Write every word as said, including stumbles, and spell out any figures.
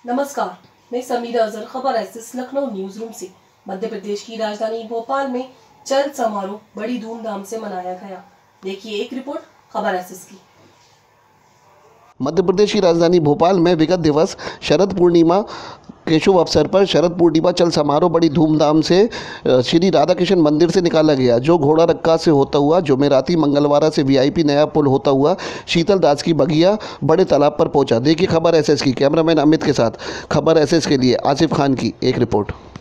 नमस्कार, मैं समीरा अजहर, खबर एसएस लखनऊ न्यूज रूम से। मध्य प्रदेश की राजधानी भोपाल में चल समारोह बड़ी धूमधाम से मनाया गया। देखिए एक रिपोर्ट खबर एसएस की। मध्य प्रदेश की राजधानी भोपाल में विगत दिवस शरद पूर्णिमा के शुभ अवसर पर शरद पूर्णिमा चल समारोह बड़ी धूमधाम से श्री राधा कृष्ण मंदिर से निकाला गया, जो घोड़ा रक्का से होता हुआ जुमेराती मंगलवारा से वीआईपी नया पुल होता हुआ शीतल दास की बगिया बड़े तालाब पर पहुंचा। देखिए खबर एसएस की। कैमरामैन अमित के साथ खबर एसएस के लिए आसिफ खान की एक रिपोर्ट।